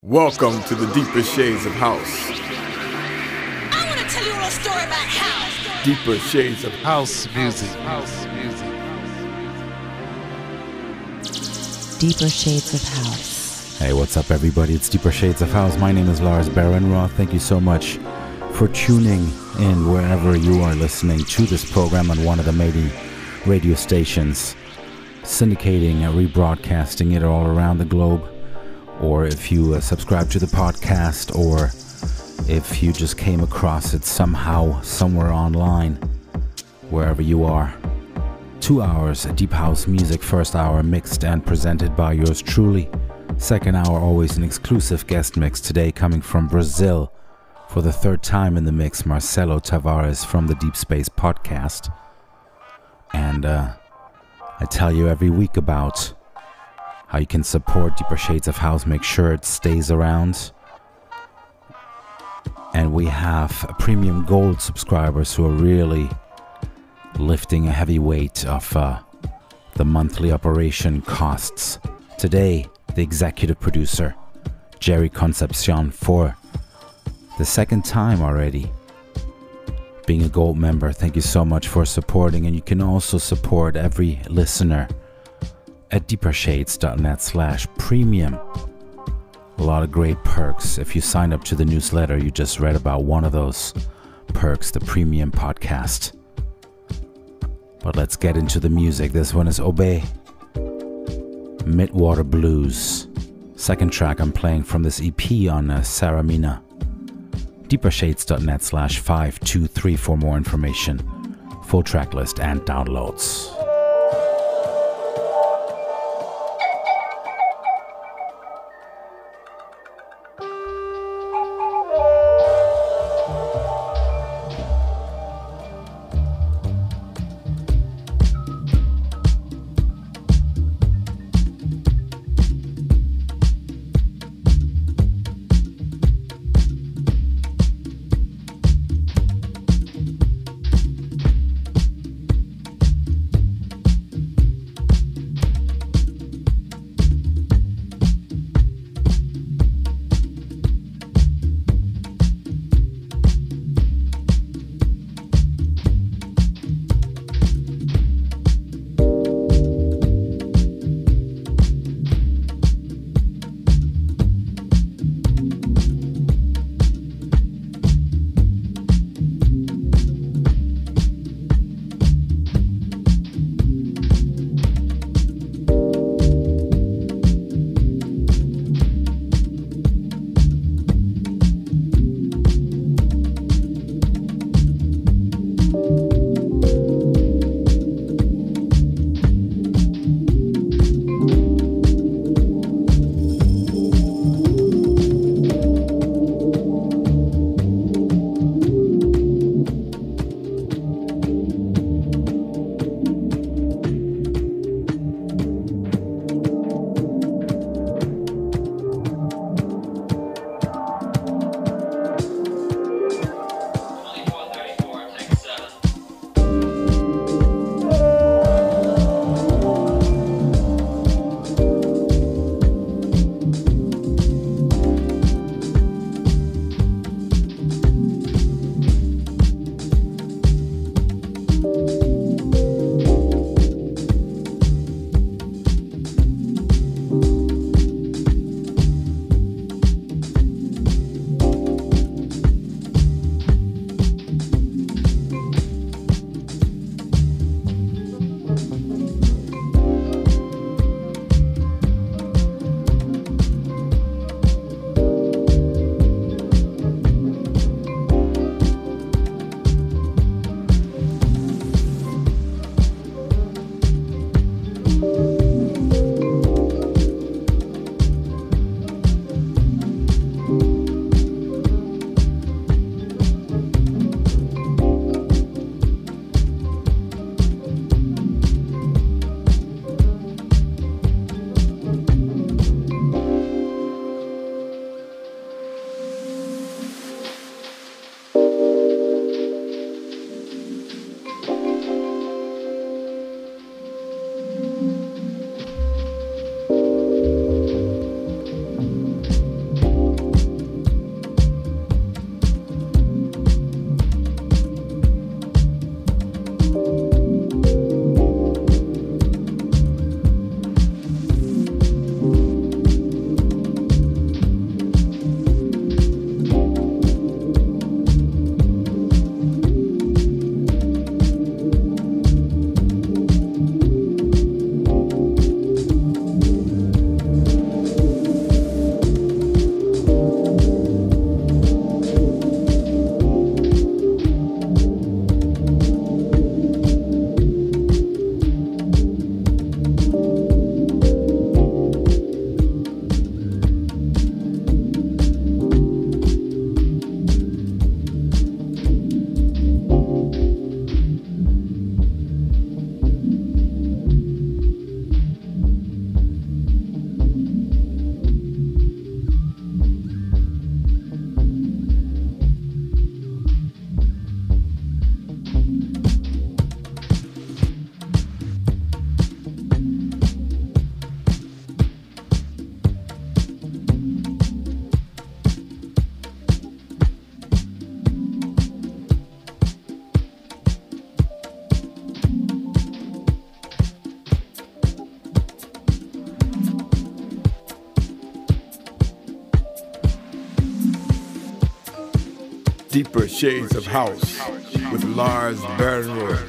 Welcome to the deeper shades of house. I want to tell you a little story about house. Deeper shades of House music. House music. Deeper Shades of House. Hey, what's up, everybody? It's Deeper Shades of House. My name is Lars Behrenroth. Thank you so much for tuning in wherever you are listening to this program on one of the many radio stations, syndicating and rebroadcasting it all around the globe. Or if you subscribe to the podcast, or if you just came across it somehow, somewhere online, wherever you are. 2 hours of deep house music, first hour mixed and presented by yours truly. Second hour always an exclusive guest mix, today coming from Brazil for the third time in the mix, Marcelo Tavares from the Deep Space podcast. And I tell you every week about how you can support Deeper Shades of House, make sure it stays around. And we have premium gold subscribers who are really lifting a heavy weight of the monthly operation costs. Today, the executive producer, Jerry Concepcion, for the second time already being a gold member. Thank you so much for supporting. And you can also support every listener at deepershades.net/premium. A lot of great perks. If you sign up to the newsletter, you just read about one of those perks, the premium podcast. But let's get into the music. This one is Obey, Midwater Blues. Second track I'm playing from this EP on Saramina. deepershades.net/523 for more information, full track list and downloads. Deeper Shades of House with Lars Behrenroth.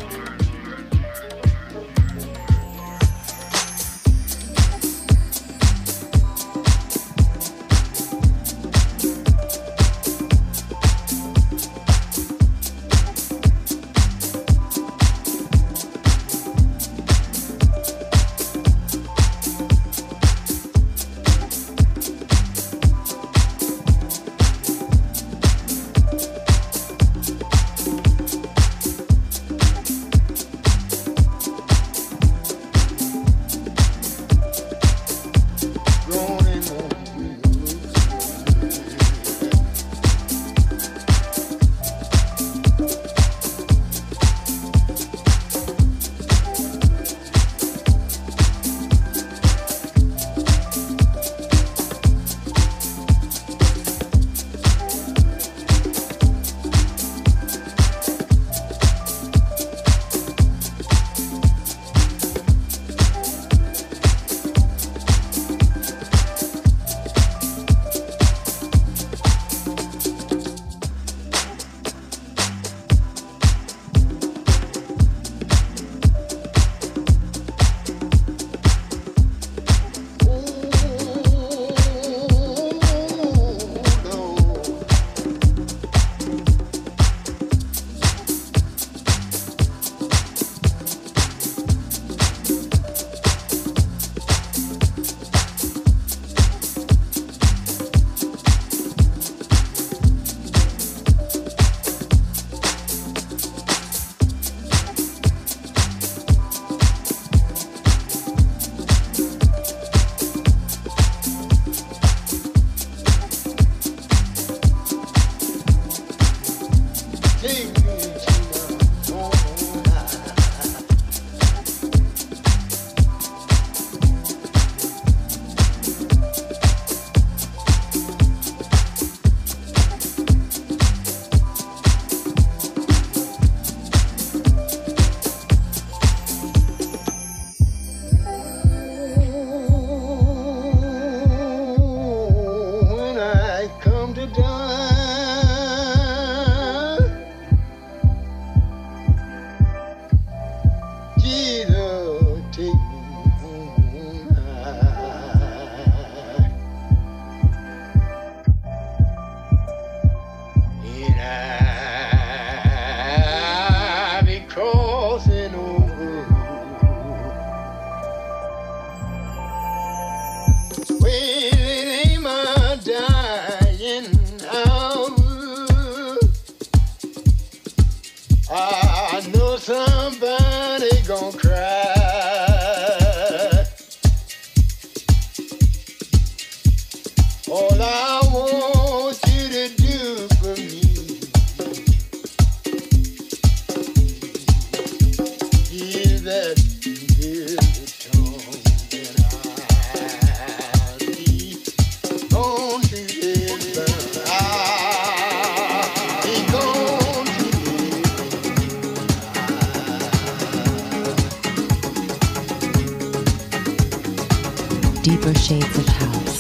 Deeper shades of house.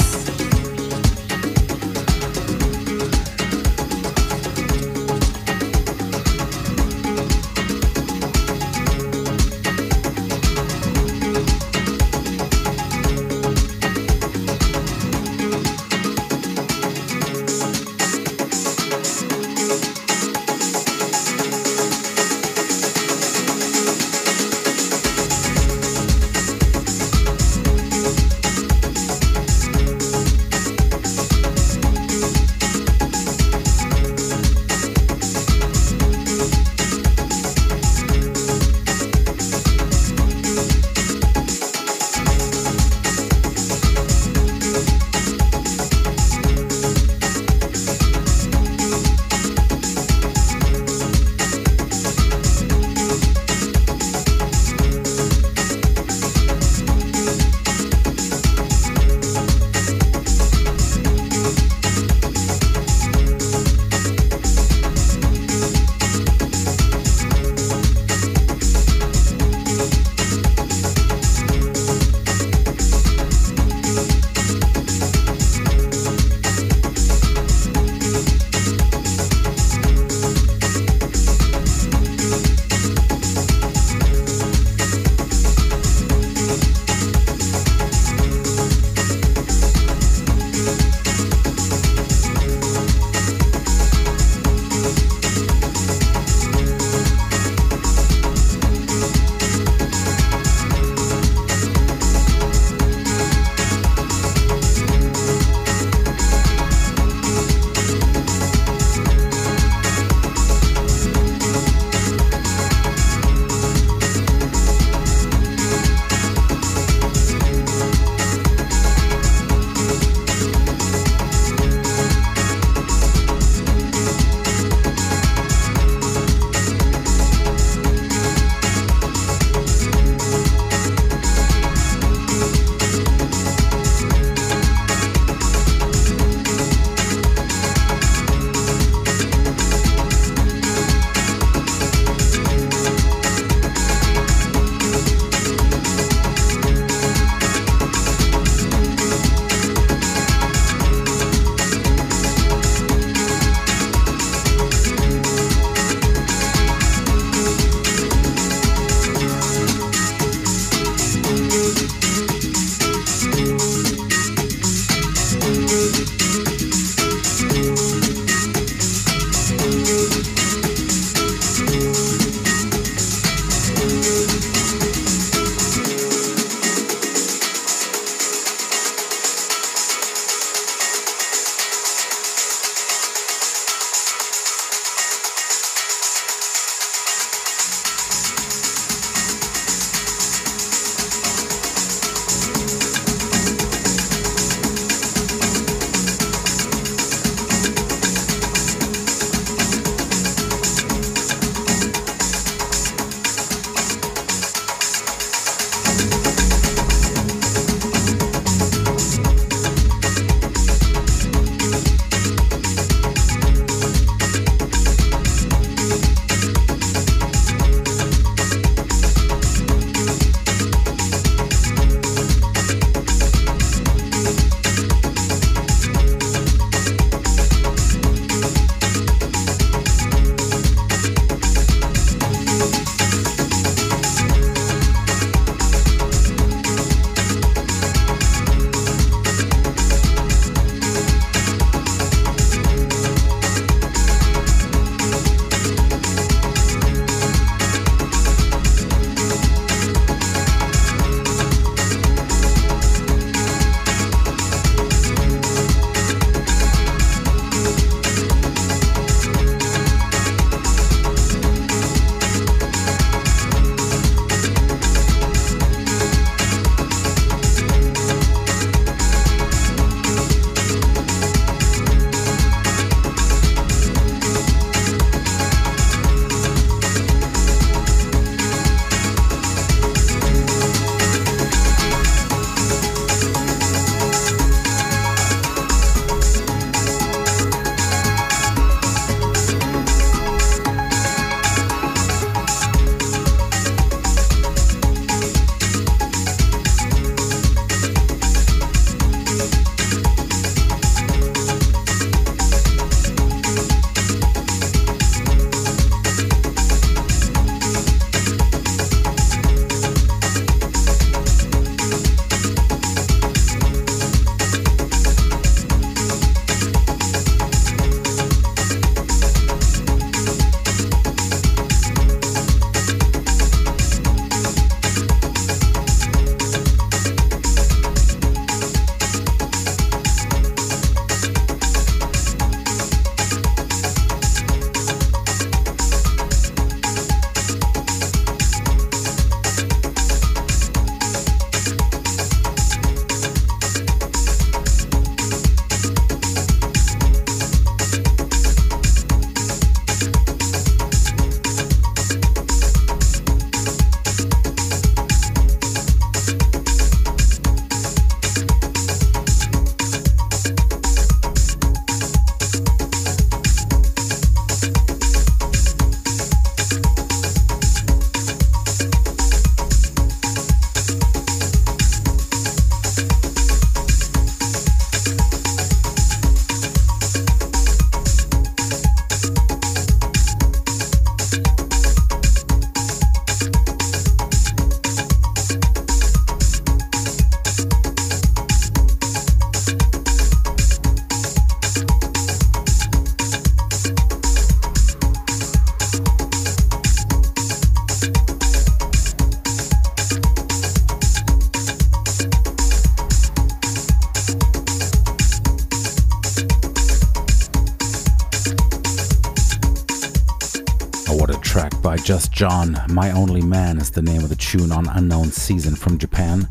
by Just John. My Only Man is the name of the tune on Unknown Season from Japan.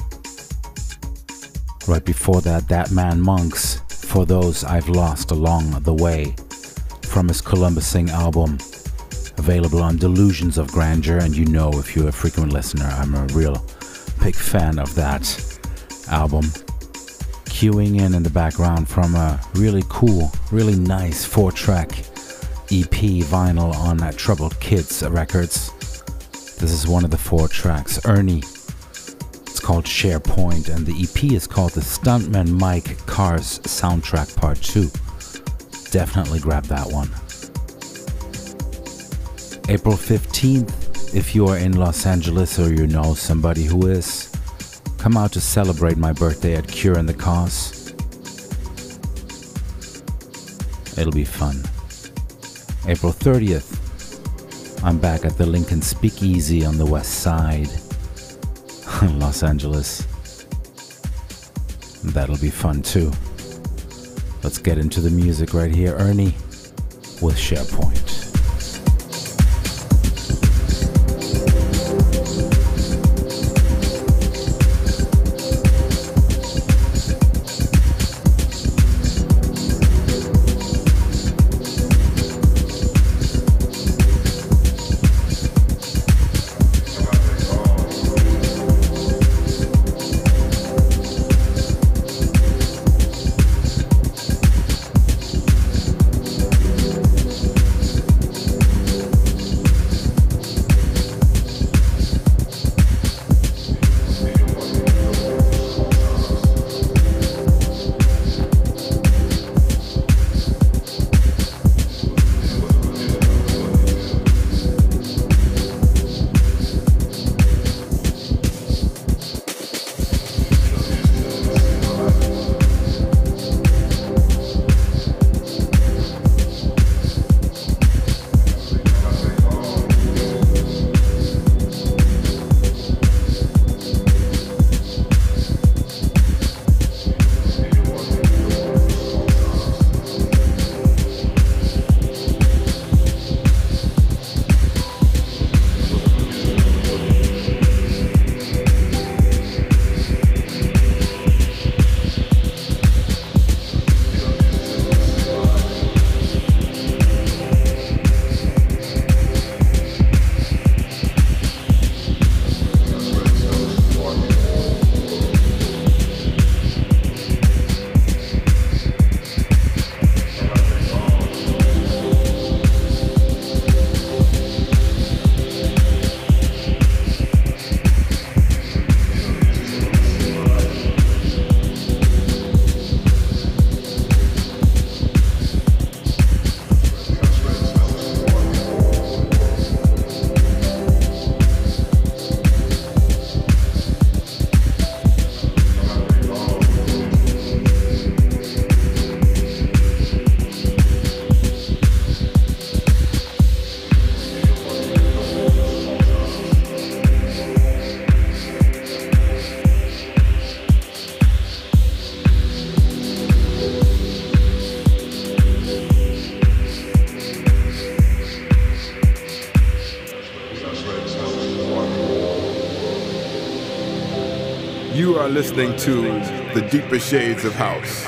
Right before that, That Man Monks, For Those I've Lost Along the Way, from his Columbusing album, available on Delusions of Grandeur. And you know, if you're a frequent listener, I'm a real big fan of that album. Queuing in the background from a really cool, really nice 4-track EP vinyl on Troubled Kids Records. This is one of the 4 tracks, Ernie. It's called SharePoint, and the EP is called The Stuntman Mike Cars Soundtrack Part 2. Definitely grab that one. April 15th, if you are in Los Angeles or you know somebody who is, come out to celebrate my birthday at Cure and the Cause. It'll be fun. April 30th, I'm back at the Lincoln Speakeasy on the west side, Los Angeles. That'll be fun too. Let's get into the music right here. Ernie with SharePoint. You are listening to the deeper shades of house.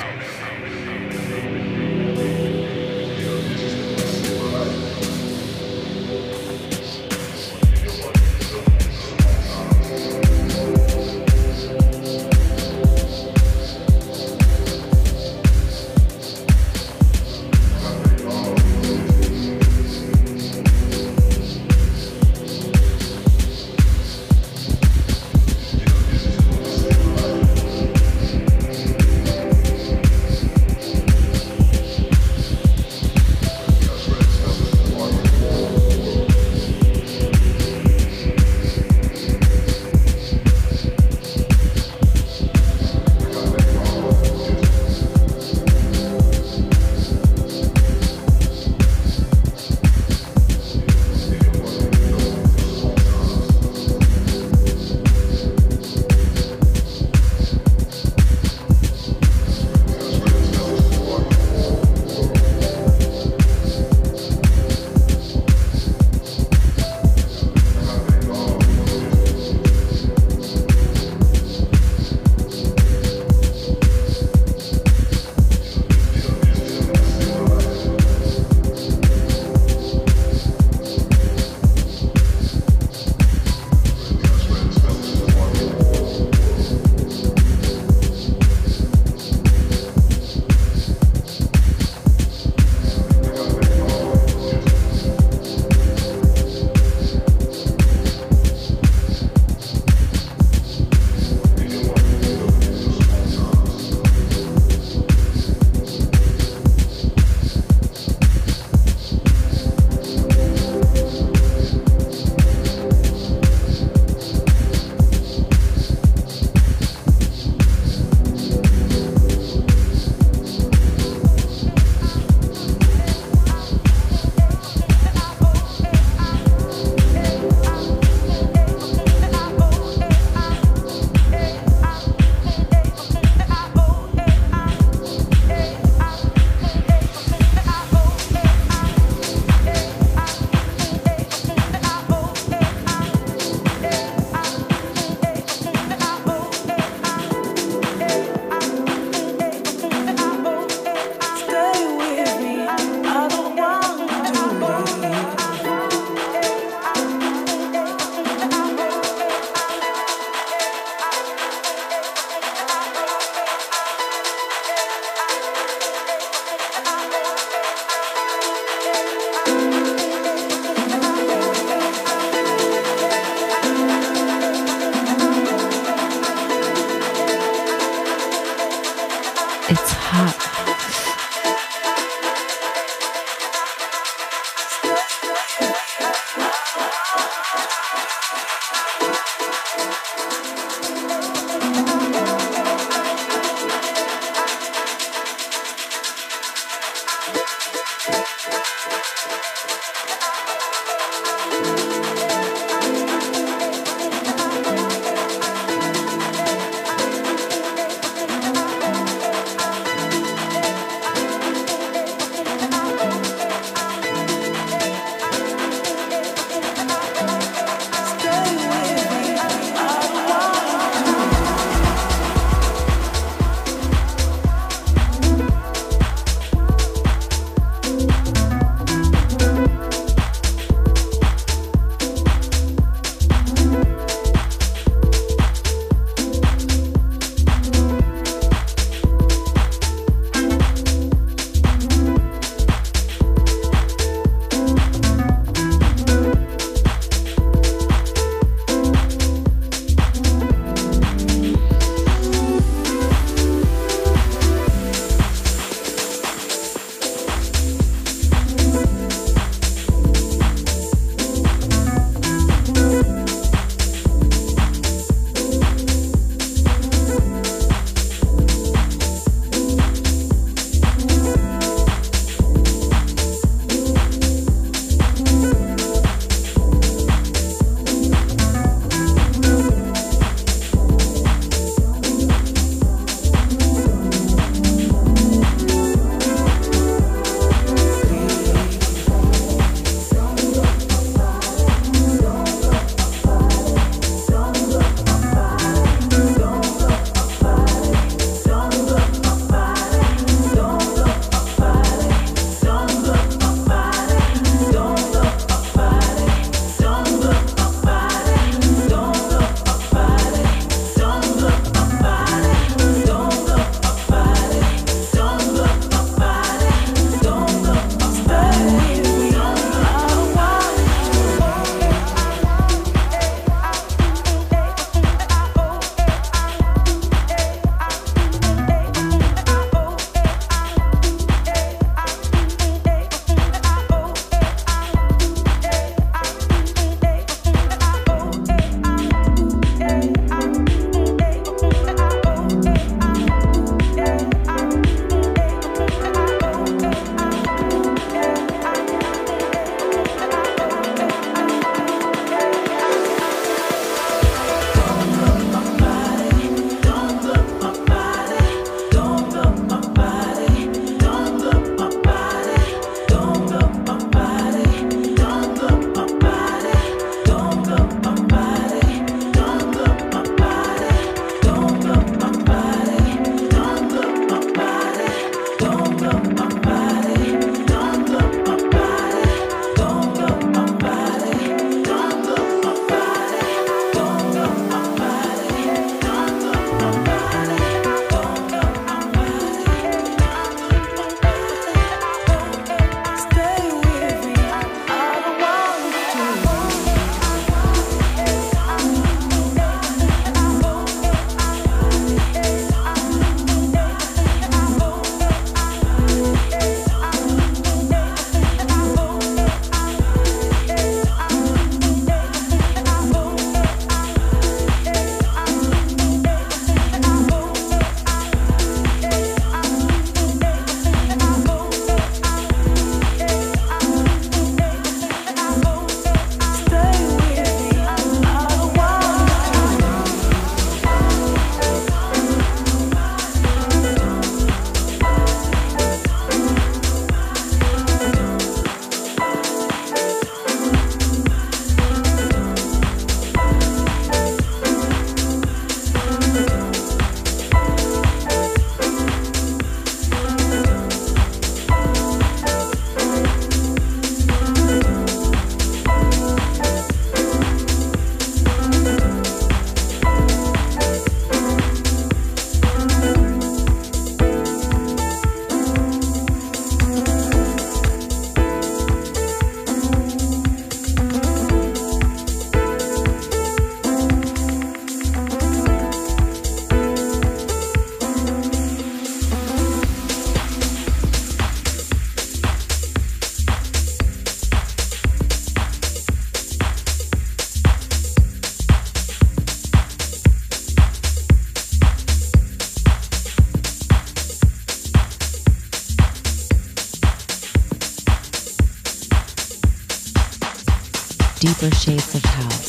Deeper Shades of House.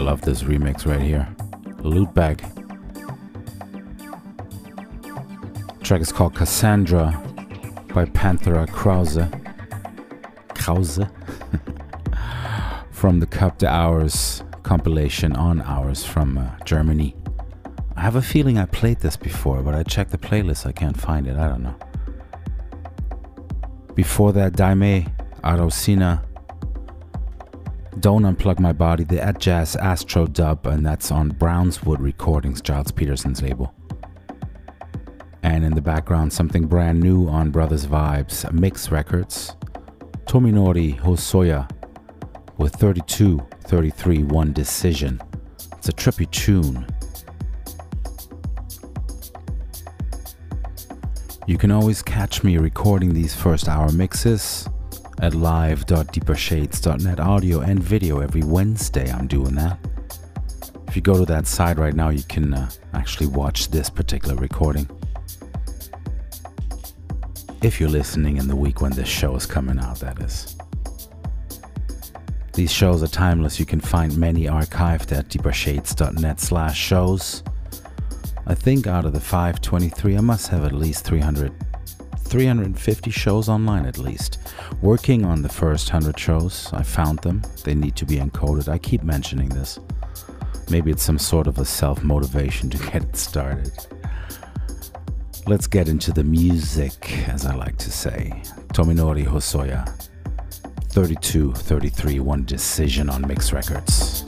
love this remix right here. Loot Bag. The track is called Cassandra by Panthera Krause. From the Cup to Hours compilation on Hours from Germany. I have a feeling I played this before, but I checked the playlist, I can't find it, I don't know. Before that, Daime Arosina, Don't Unplug My Body, the Ed Jazz Astro dub, and that's on Brownswood Recordings, Giles Peterson's label. And in the background, something brand new on Brothers Vibes, Mix Records, Tominori Hosoya with 32-33 One Decision. It's a trippy tune. You can always catch me recording these first hour mixes at live.deepershades.net, audio and video every Wednesday. I'm doing that. If you go to that site right now, you can actually watch this particular recording. If you're listening in the week when this show is coming out, that is. These shows are timeless. You can find many archived at deepershades.net/shows. I think out of the 523, I must have at least 350 shows online at least. Working on the first 100 shows, I found them. They need to be encoded. I keep mentioning this. Maybe it's some sort of a self-motivation to get it started. Let's get into the music, as I like to say. Tominori Hosoya, 32-33, One Decision on Mix Records.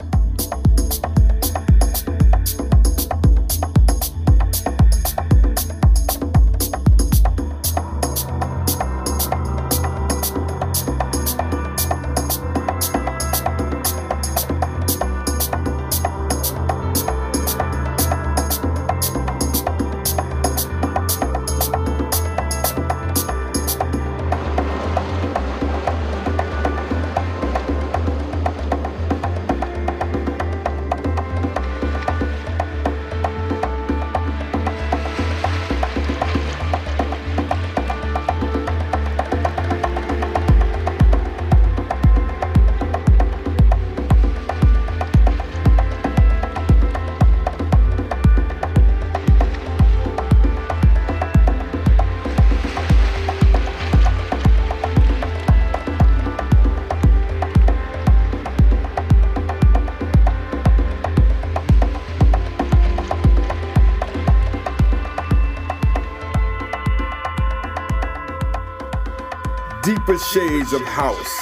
Deeper shades of house.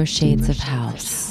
Deeper Shades of House.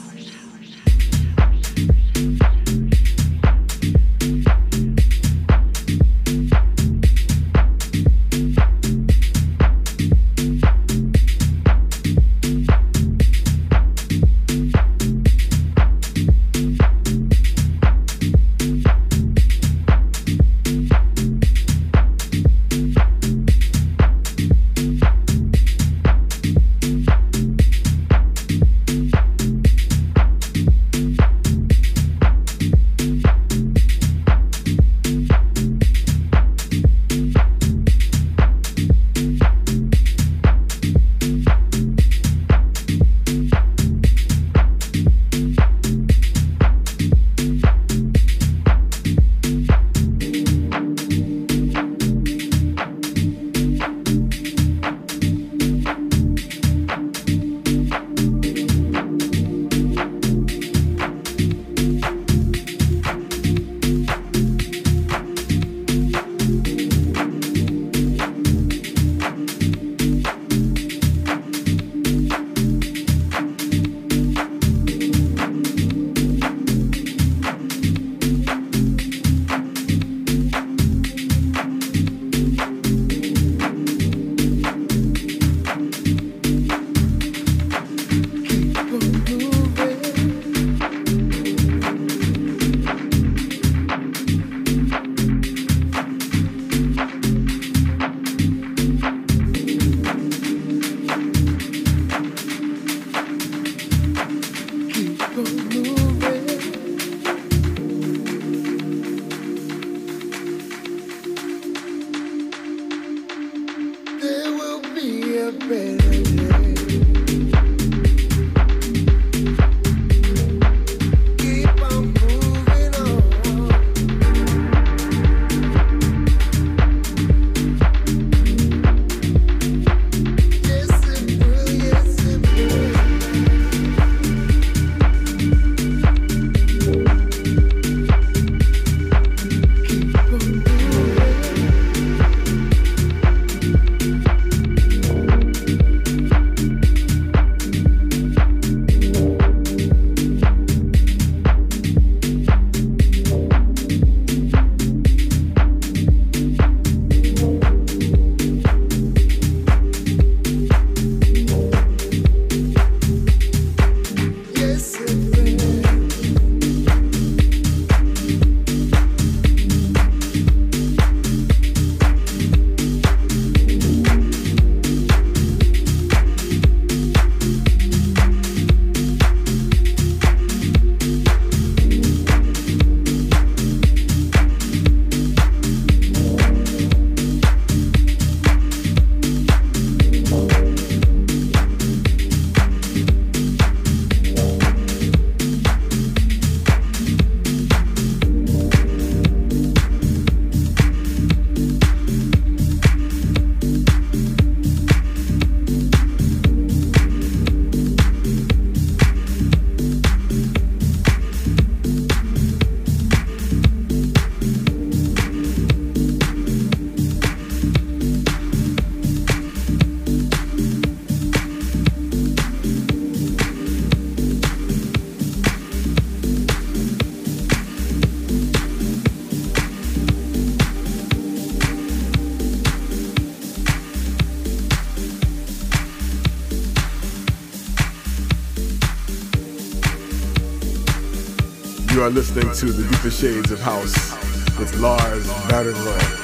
You are listening to The Deeper Shades of House with Lars Behrenroth.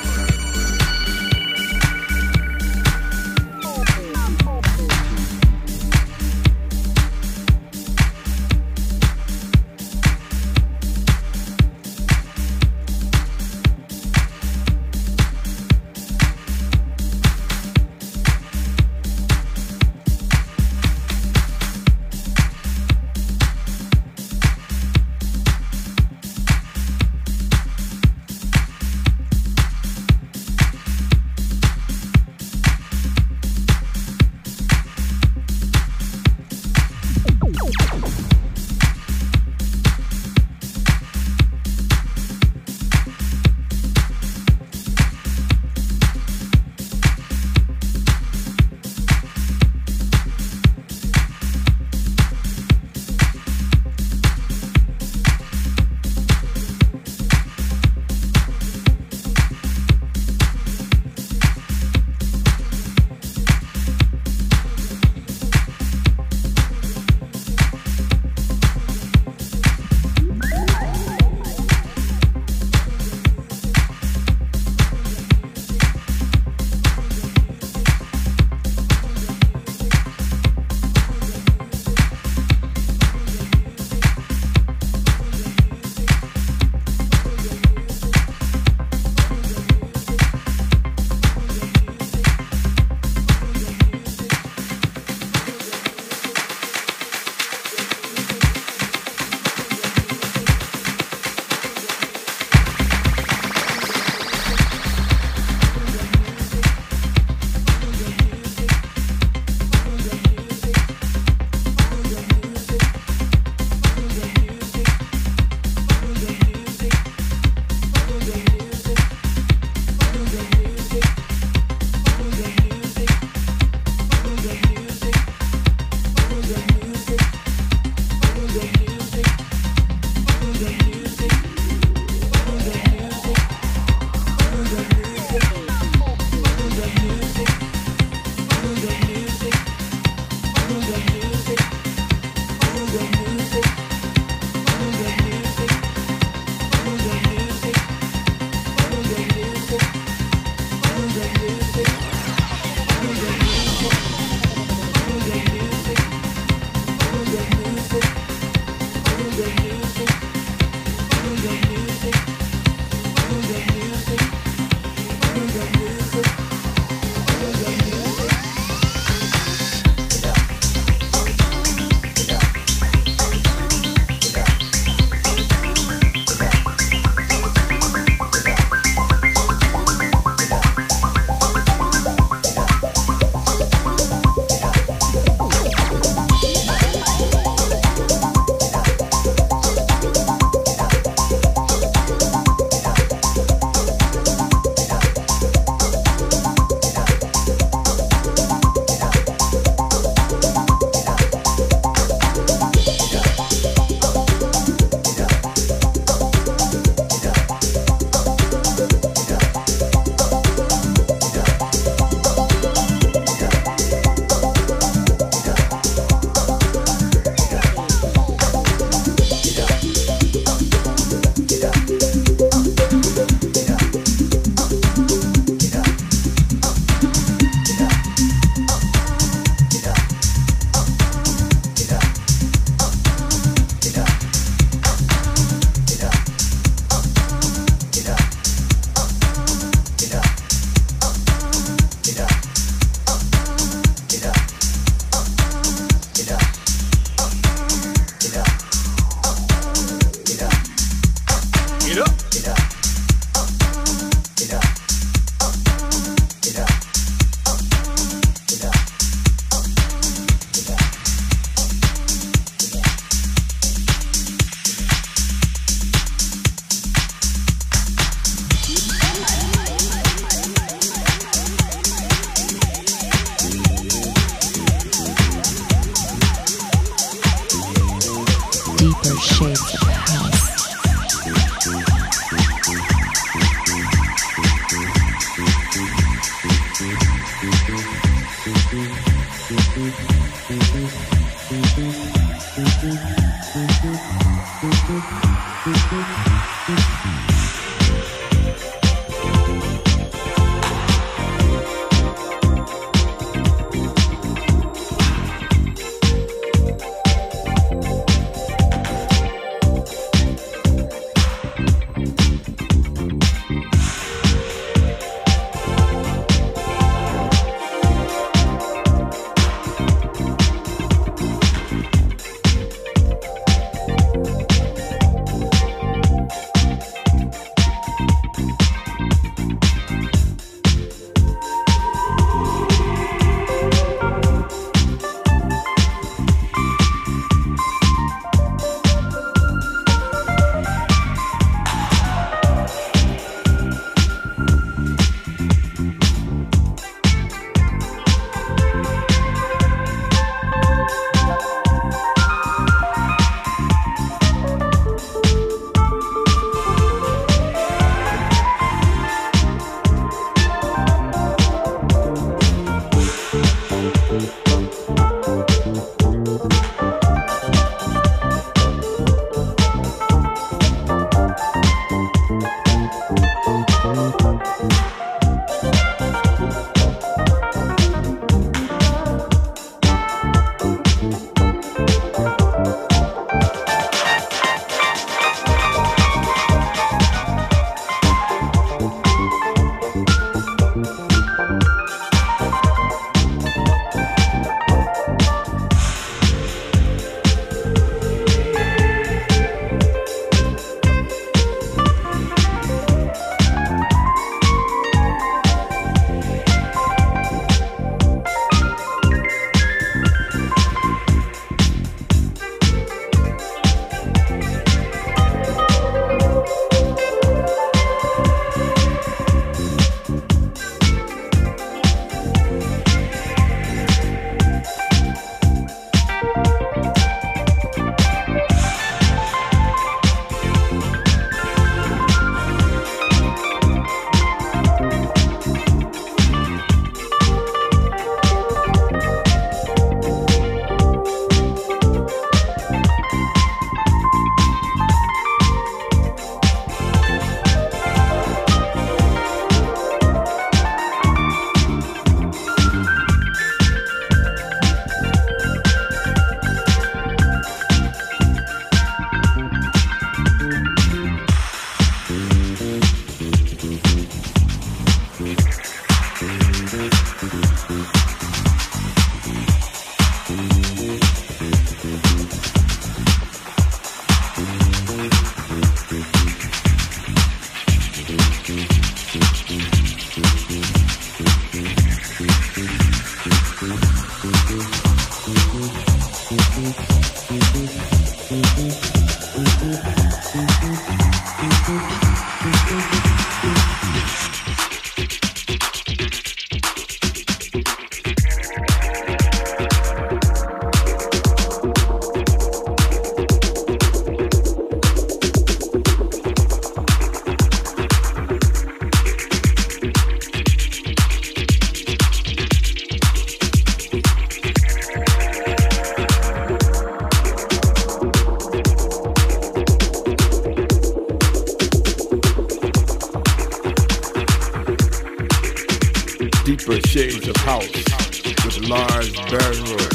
Deeper Shades of House with Lars Behrenroth.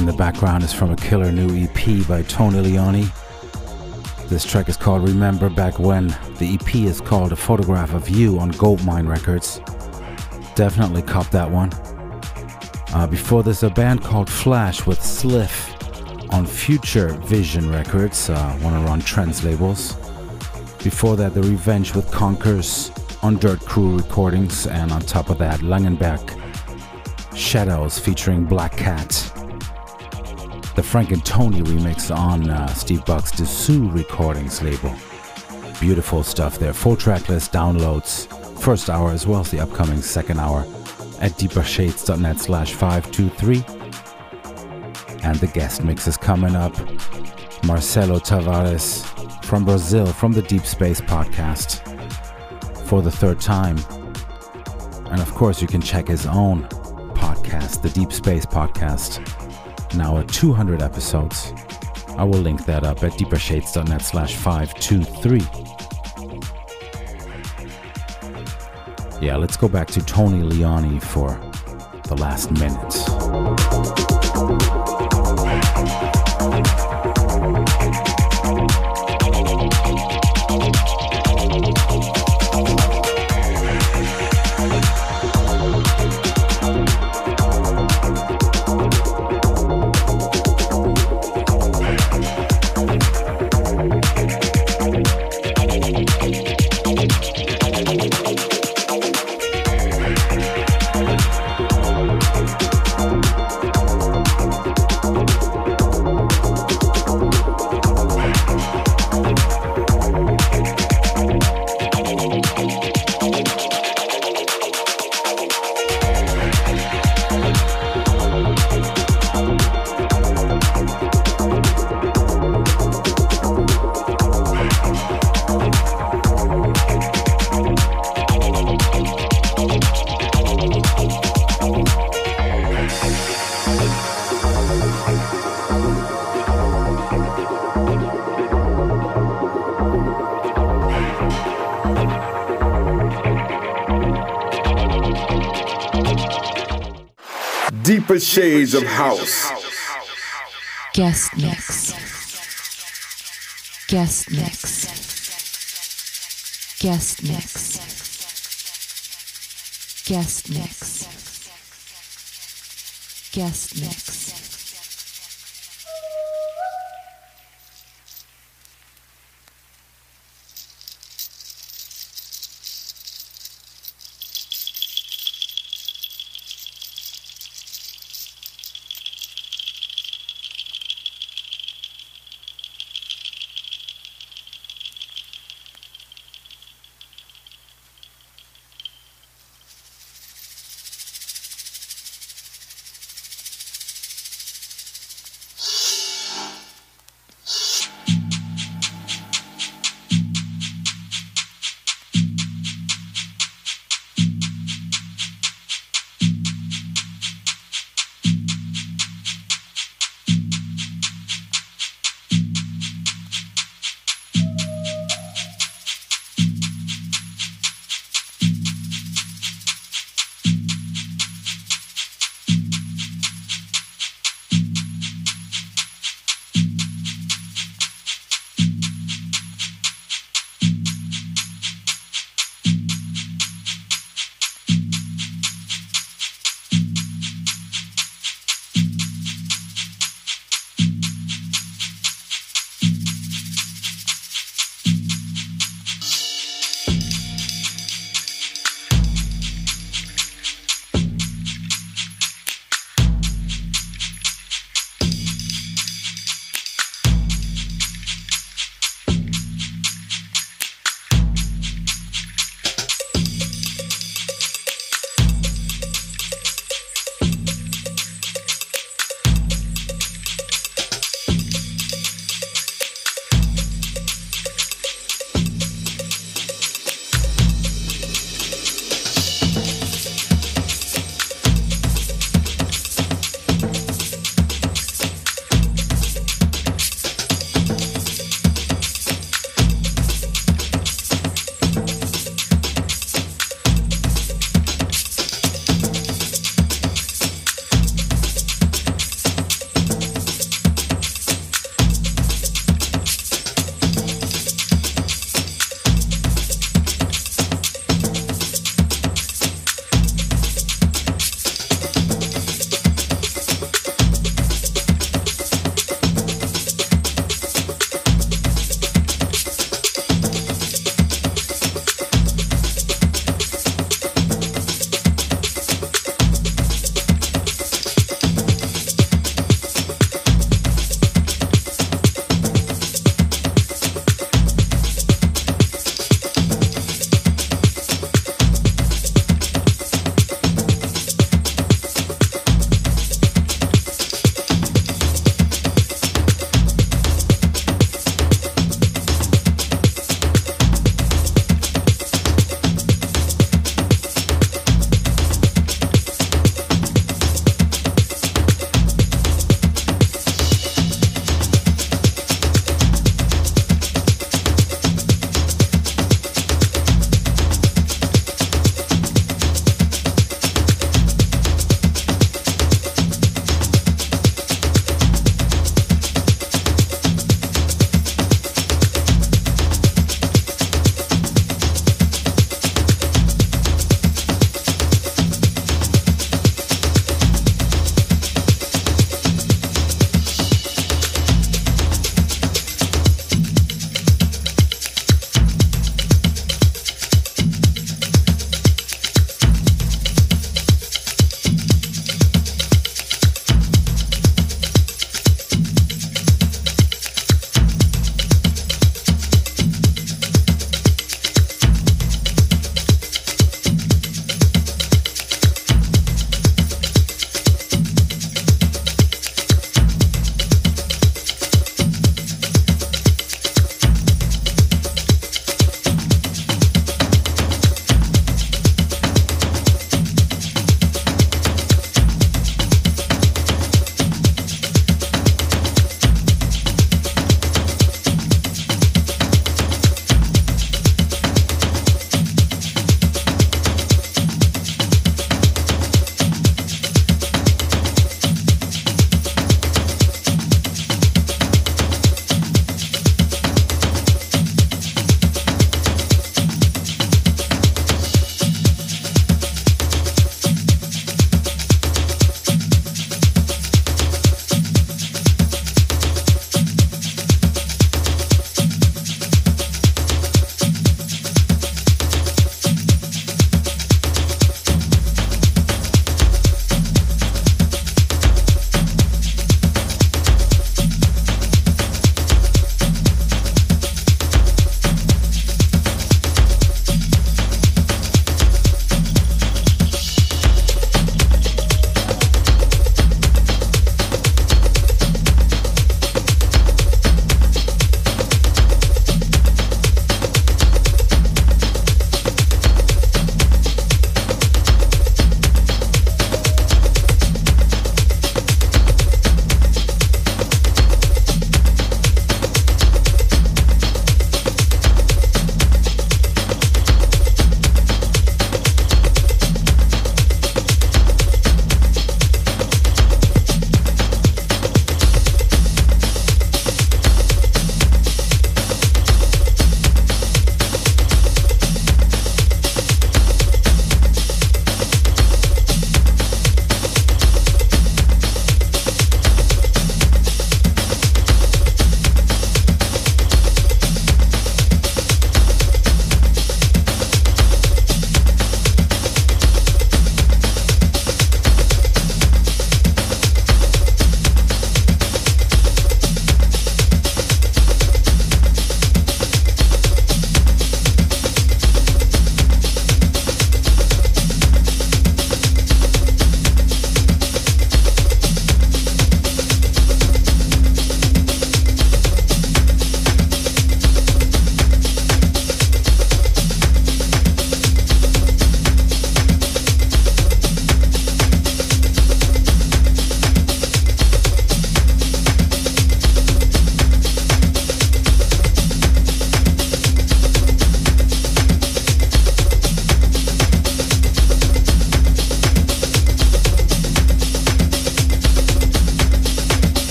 in the background is from a killer new EP by Tony Leone. This track is called Remember Back When. The EP is called A Photograph of You on Goldmine Records. Definitely cop that one. Before this, a band called Flash with Sliff on Future Vision Records, one of Ron Trent's labels. Before that, The Revenge with Conkers on Dirt Crew Recordings, and on top of that, Langenberg Shadows featuring Black Cat. The Frank and Tony remix on Steve Buck's Dessous Recordings label. Beautiful stuff there. Full track list, downloads, first hour as well as the upcoming second hour at deepershades.net/523. And the guest mix is coming up. Marcelo Tavares from Brazil, from the Deep Space Podcast, for the third time. And of course, you can check his own podcast, the Deep Space Podcast, now at 200 episodes. I will link that up at deepershades.net/523. Yeah, let's go back to Tony Leone for the last minute. Deeper shades of house. Guest mix. Guest mix. Guest mix. Guest mix. Guest mix.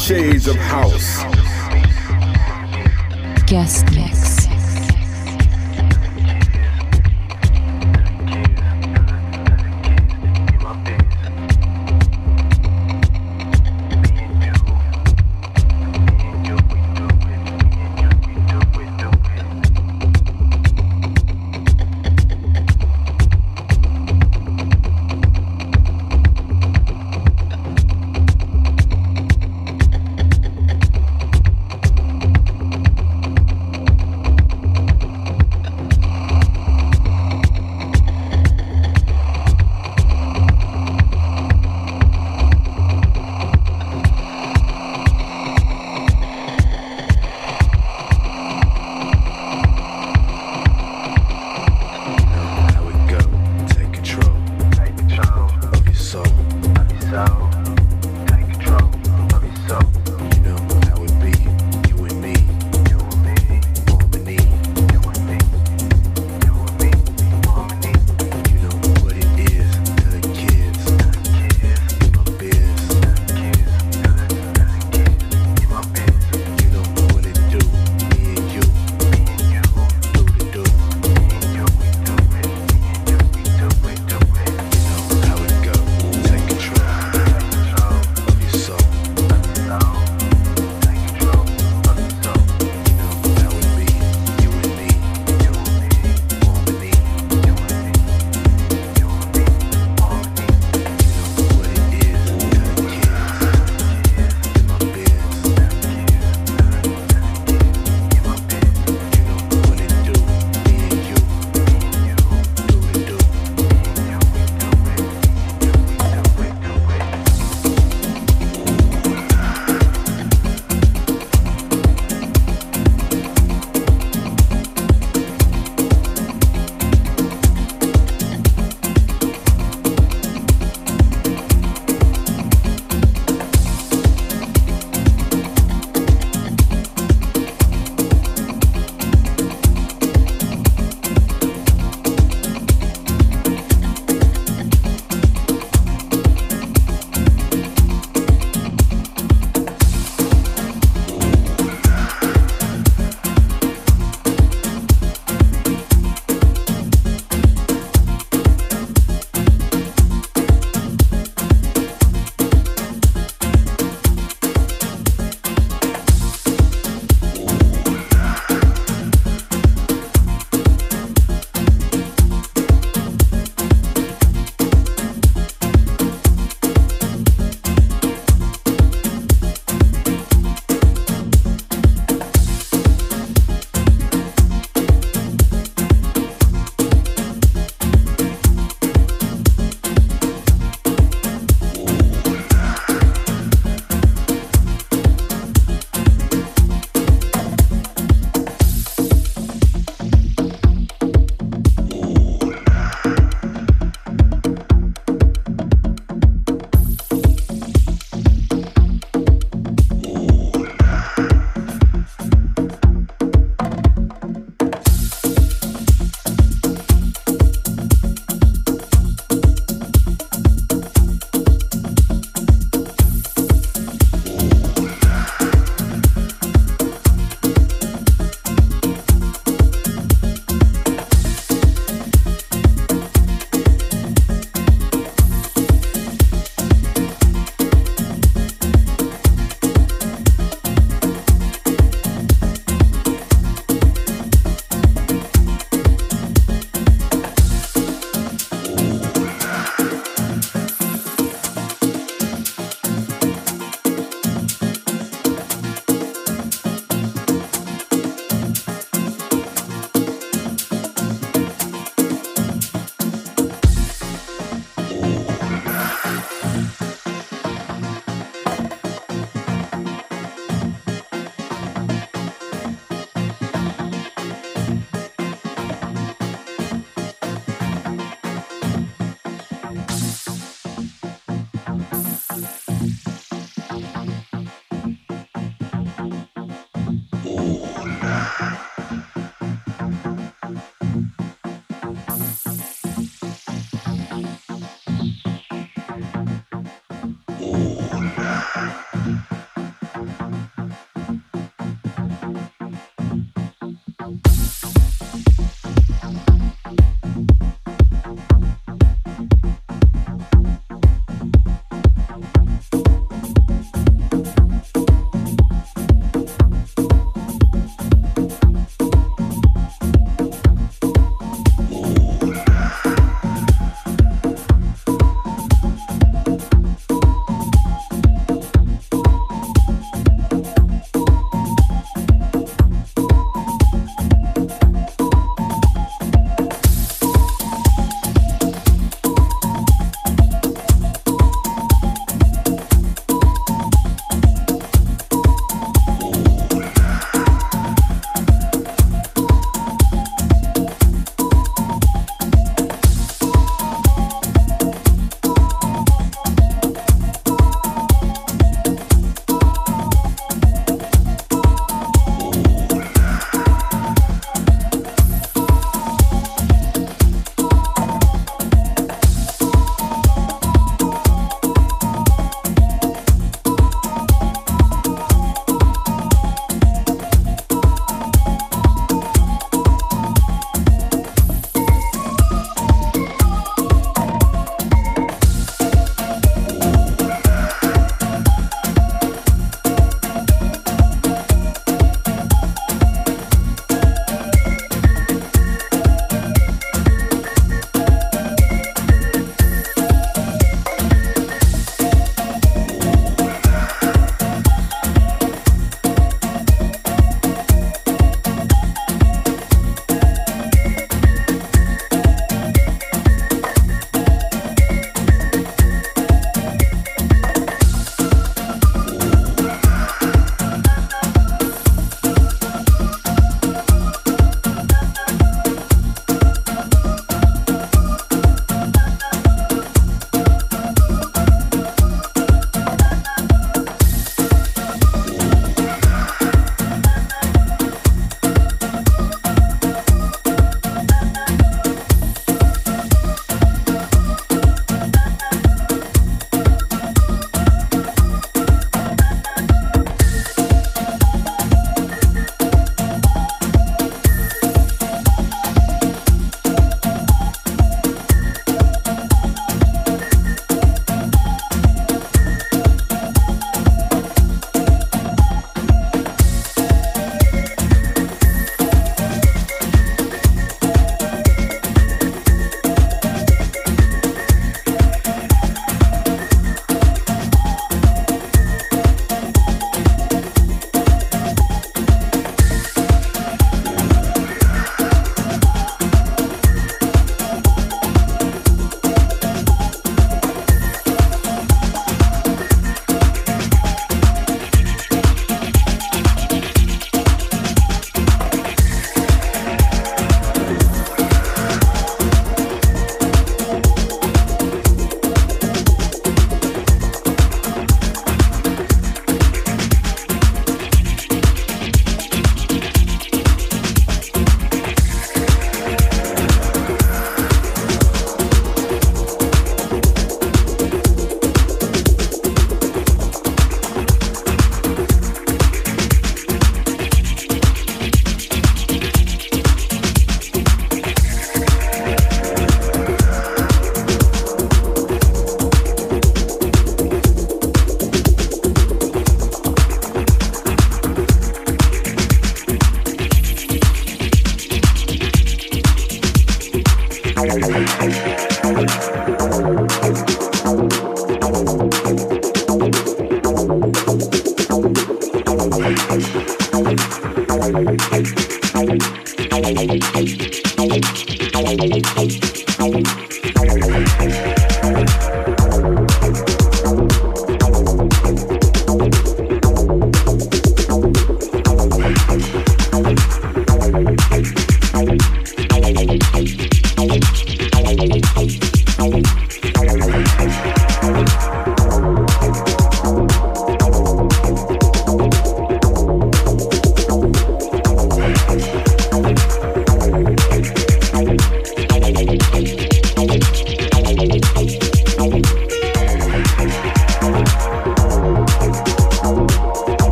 shades of house. Guest mix.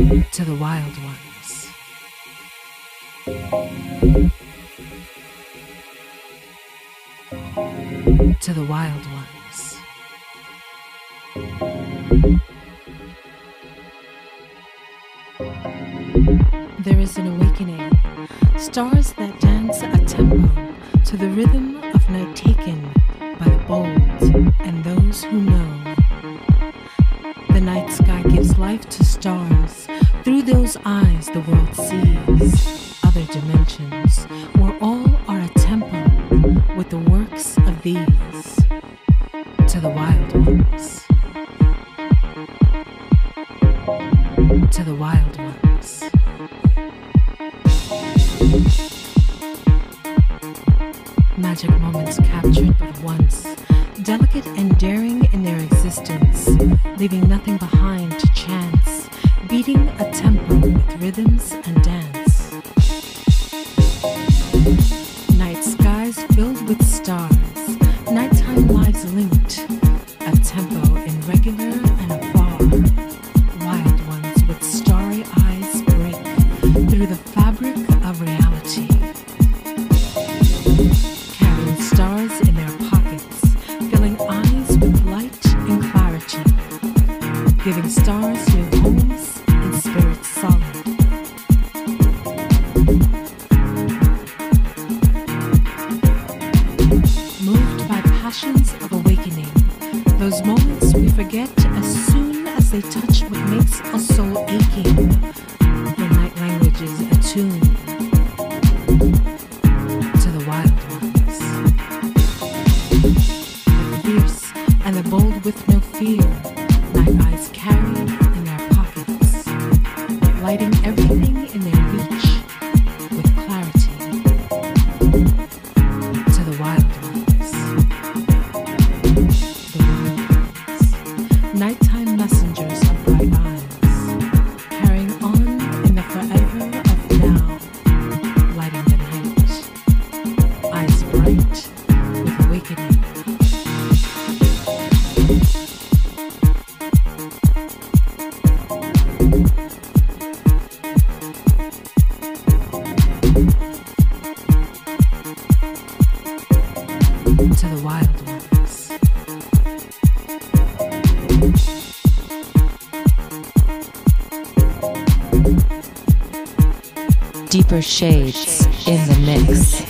to the wild ones. To the wild ones. There is an awakening, stars that dance a tempo to the rhythm of night taken by the bold and those who know. The night sky gives life to stars. Through those eyes the world sees other dimensions where all are a tempo with the works of these. To the wild ones. To the wild ones. Magic moments captured but once, delicate and daring in their existence, leaving nothing behind to chance, beating a tempo with rhythms and dance. Night skies filled with stars, nighttime lives linked, a tempo in regular and afar. Wild ones with starry eyes break through the fabric of reality. Carrying stars in their pockets, filling eyes with light and clarity, giving stars new homes and spirits solid. Moved by passions of awakening, those moments we forget as soon as they touch what makes a soul aching. The night language is attuned to the wild ones. The fierce and the bold with no fear, night eyes carried in their pockets, lighting everything in their reach with clarity. To the wild ones. The wild ones. Nighttime messengers of bright eyes, carrying on in the forever of now, lighting the night. Eyes bright with awakening. To the wild ones. Deeper shades in the mix.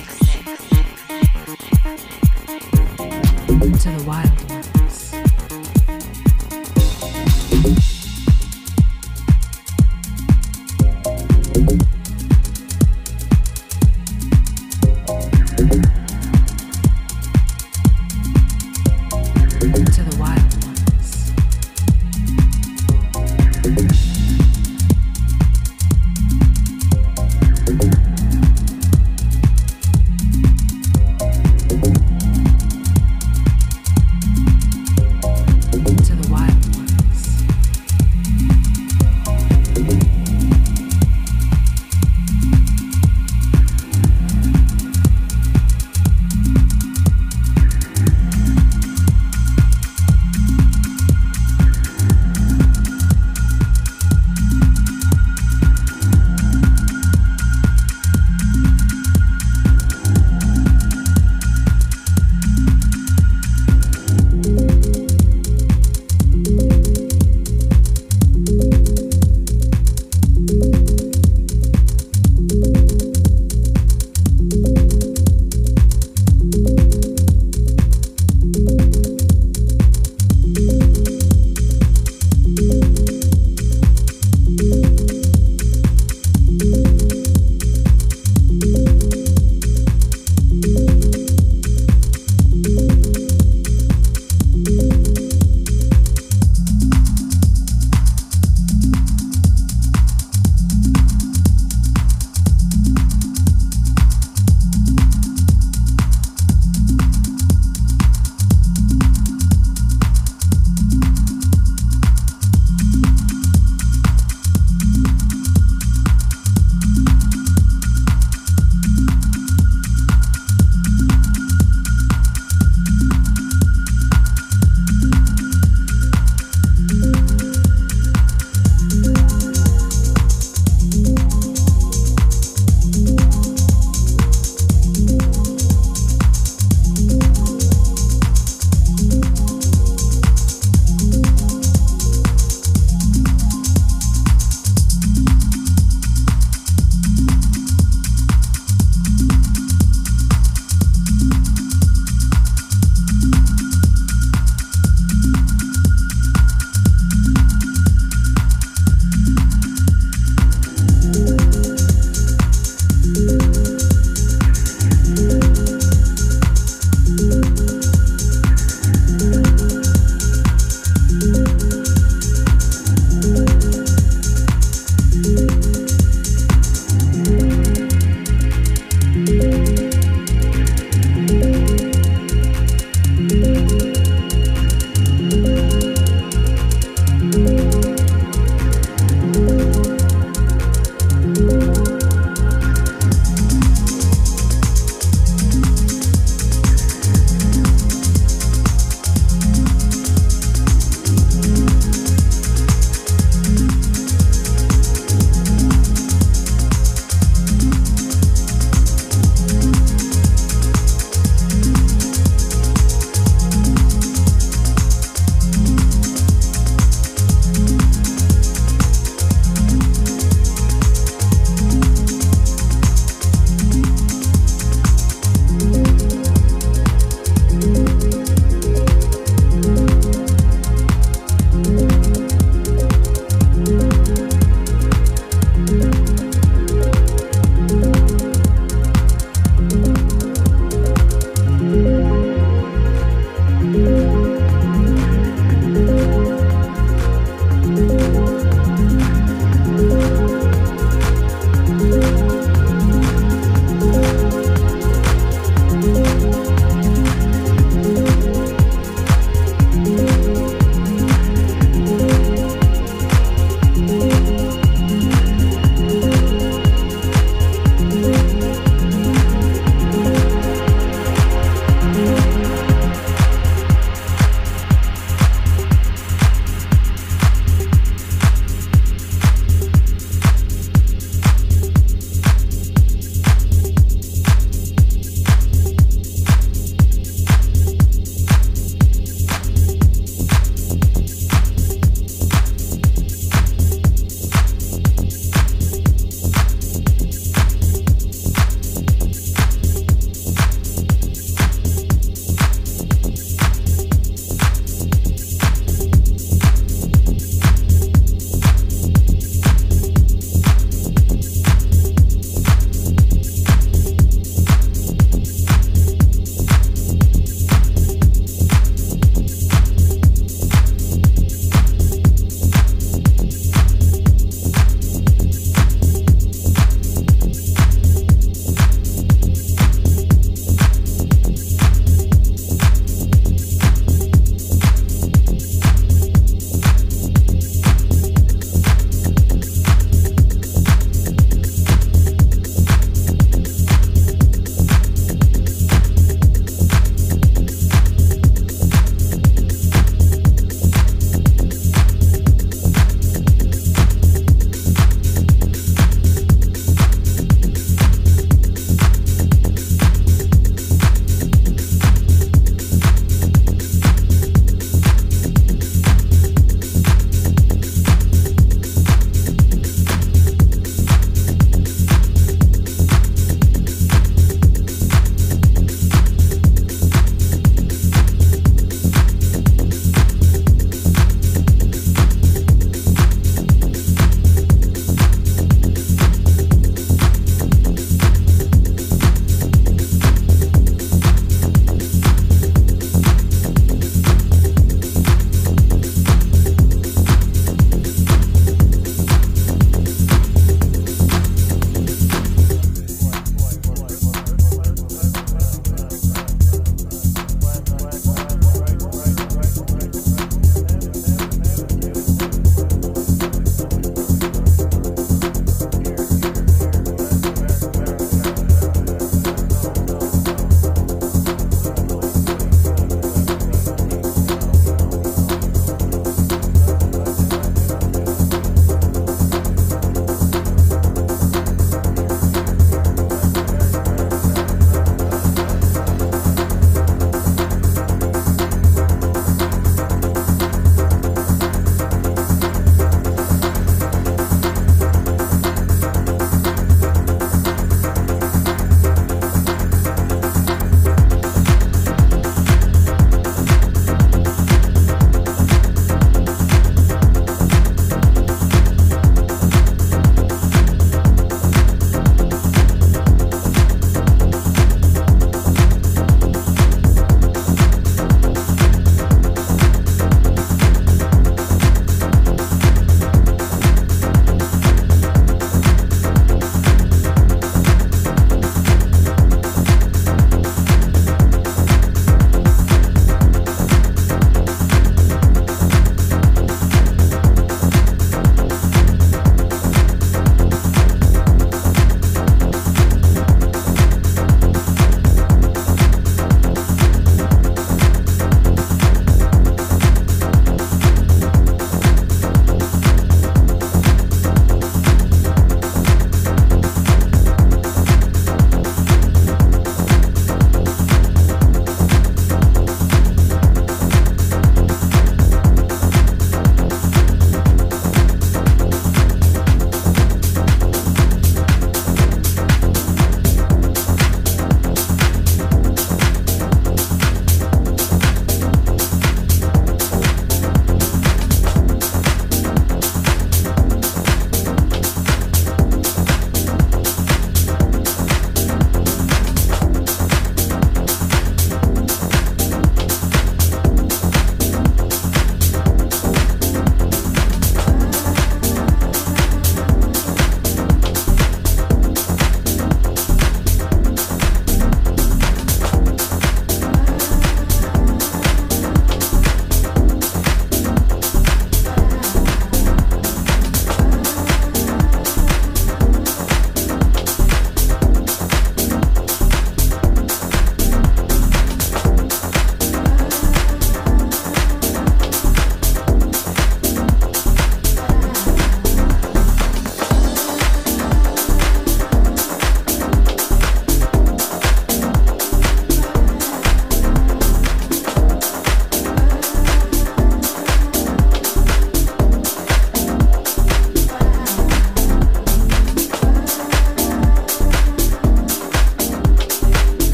To the wild ones. To the wild ones. To the wild ones.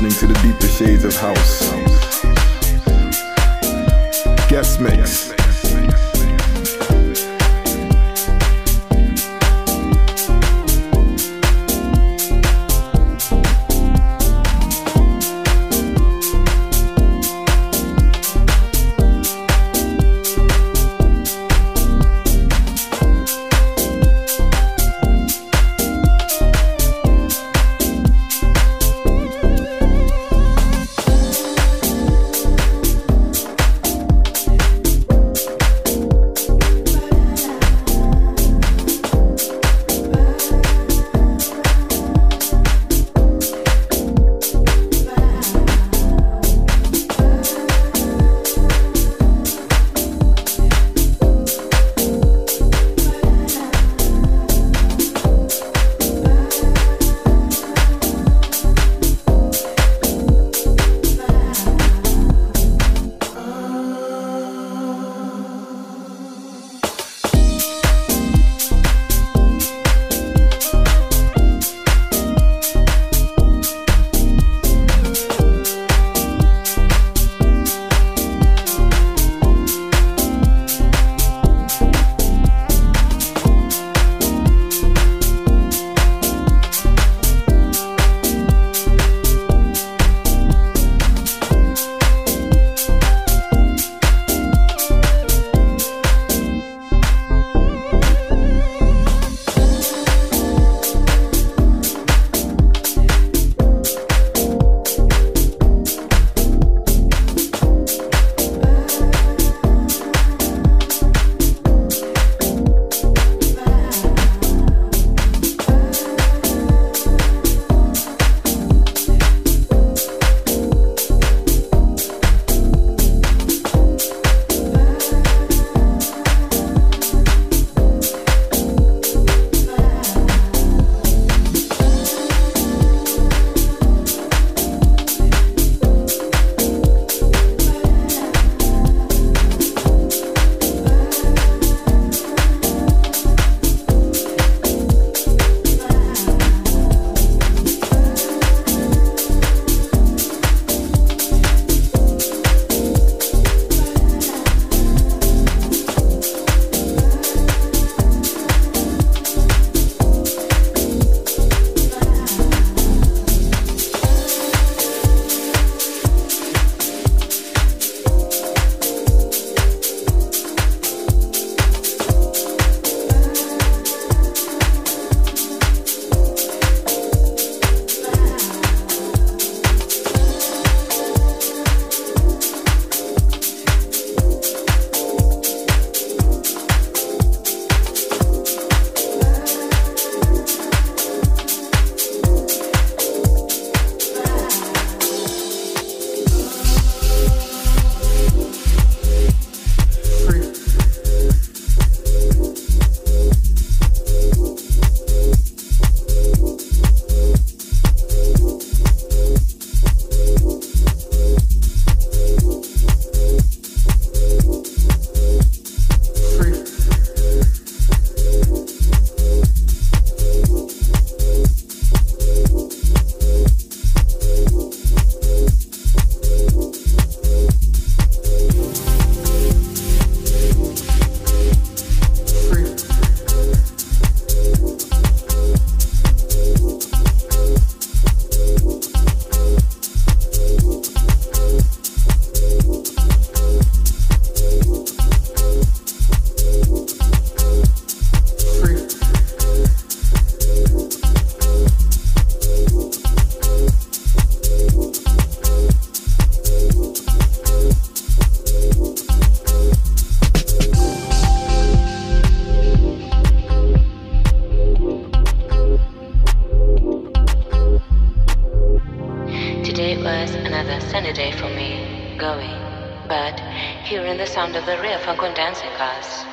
listening to the deeper shades of house. Guest mix. hearing the sound of the real funk on dancing cars.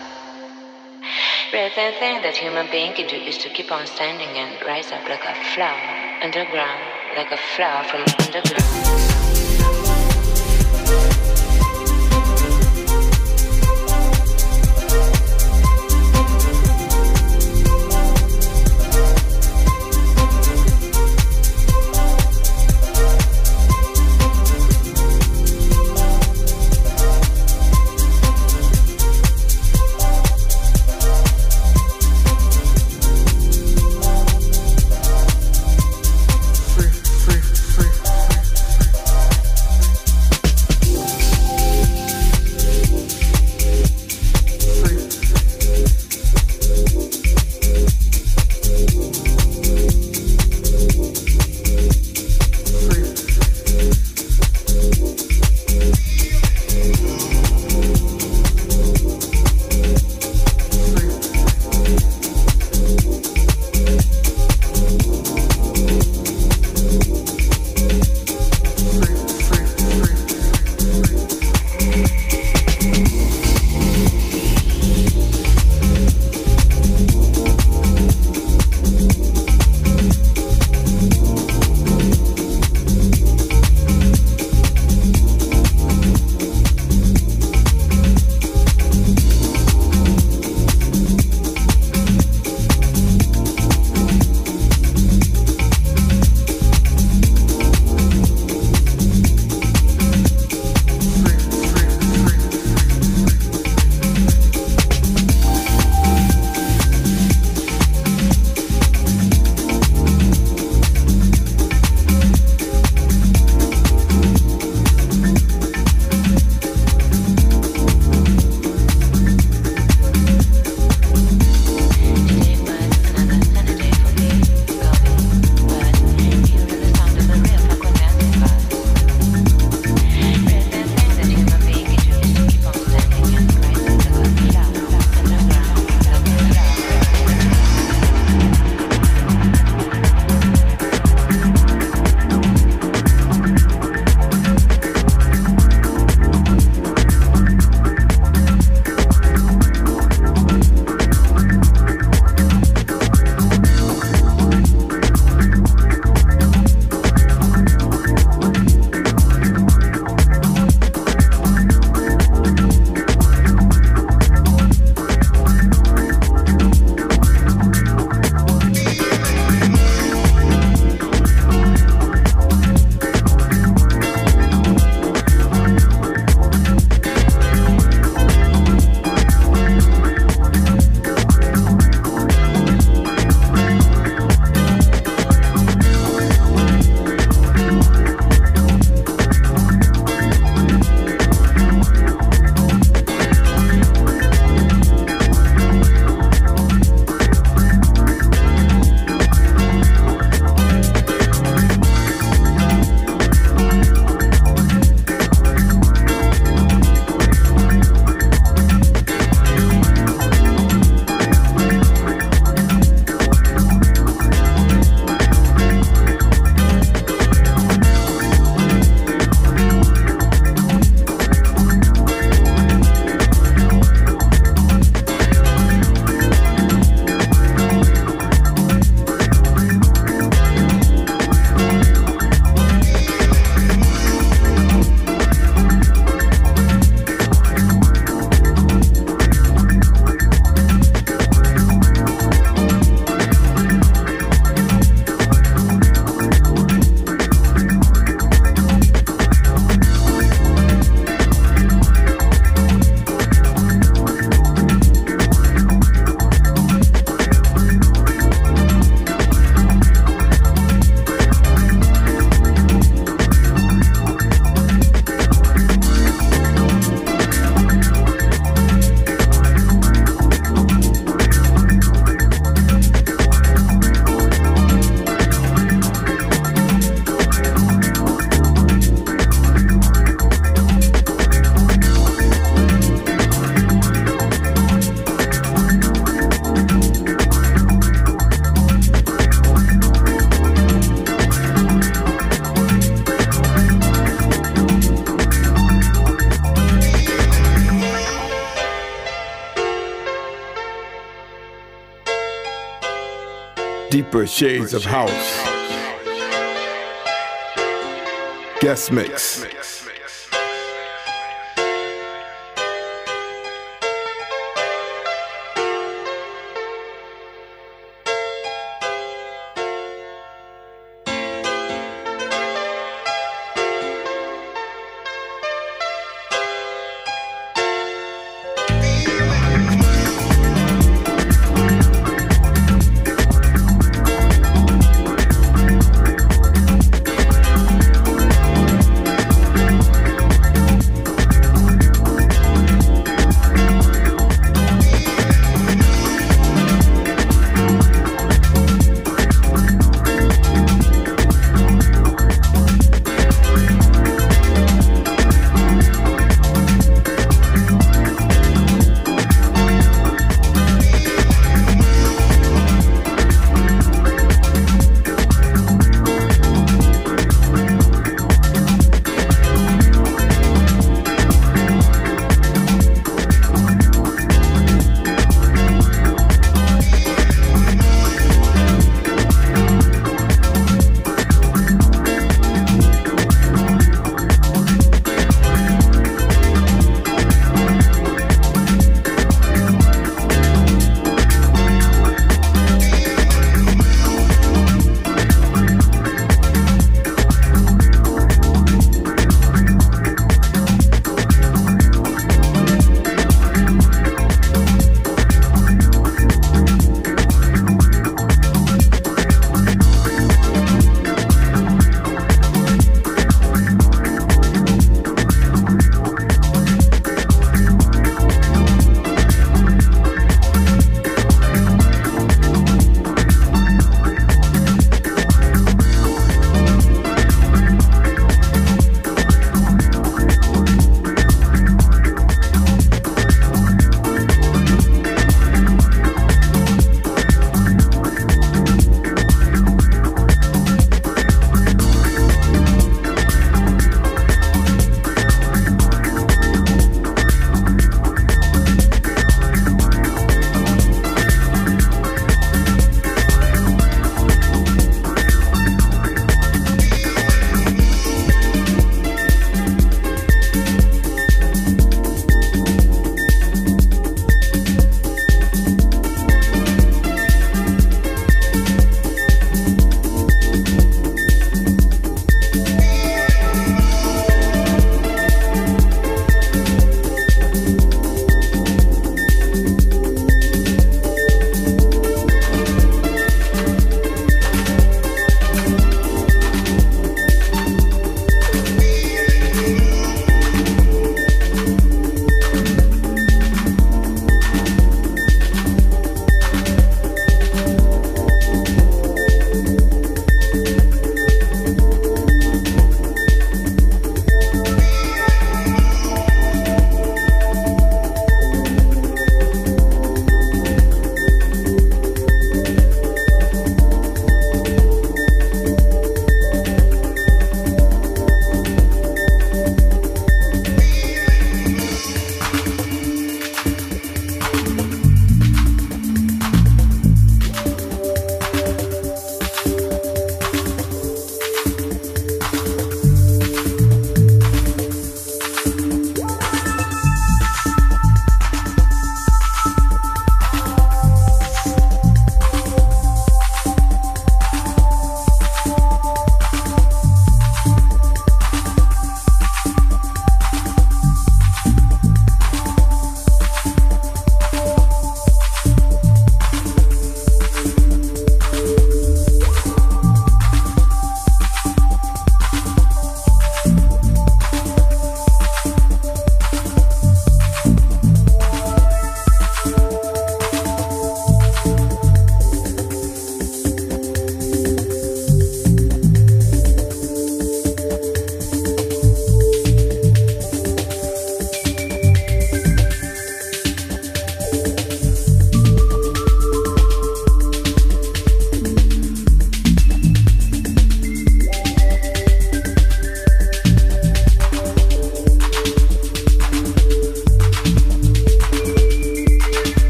Rather than thing that human being can do is to keep on standing and rise up like a flower underground, like a flower from underground. Deeper Shades of House. Guest mix.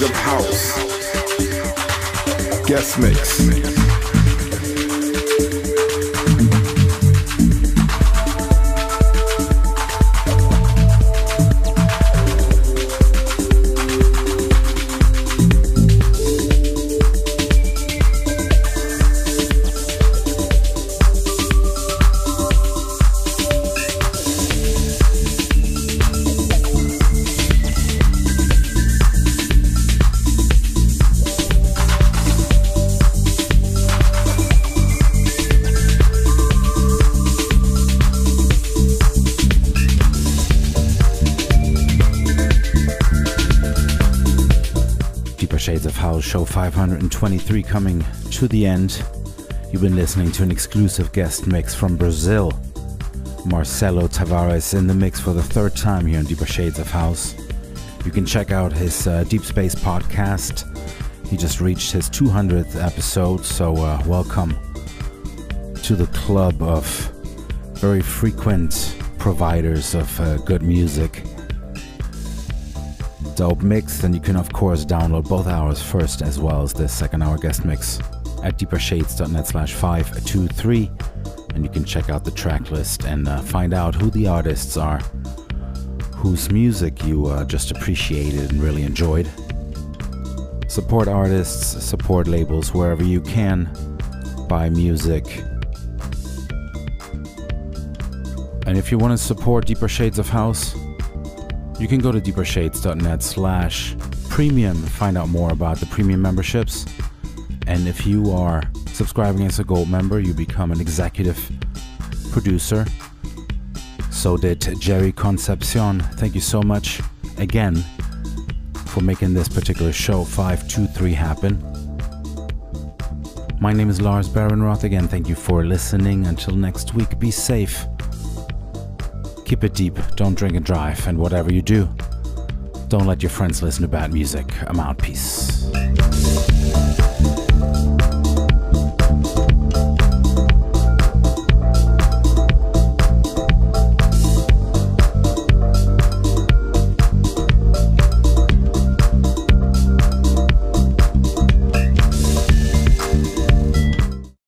of House. Guest mix. Shades of House, show 523 coming to the end. You've been listening to an exclusive guest mix from Brazil. Marcelo Tavares in the mix for the third time here in Deeper Shades of House. You can check out his Deep Space podcast. He just reached his 200th episode, so welcome to the club of very frequent providers of good music. Dope mix, and you can of course download both hours first as well as the second hour guest mix at deepershades.net/523, and you can check out the track list and find out who the artists are whose music you just appreciated and really enjoyed. Support artists, support labels wherever you can, buy music. And if you want to support Deeper Shades of House, you can go to deepershades.net/premium and find out more about the premium memberships. And if you are subscribing as a gold member, you become an executive producer. So did Jerry Concepcion. Thank you so much again for making this particular show 523 happen. My name is Lars Behrenroth. Again, thank you for listening. Until next week, be safe. Keep it deep, don't drink and drive, and whatever you do, don't let your friends listen to bad music. I'm out, peace.